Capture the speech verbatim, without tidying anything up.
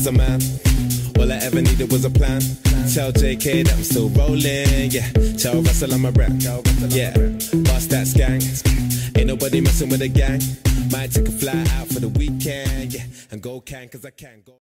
was a man. All I ever needed was a plan. Tell J K that I'm still rolling, yeah. Tell Russell I'm a rap, yeah. Bust that gang. Ain't nobody messing with the gang. Might take a fly out for the weekend, yeah. And go can, cause I can go.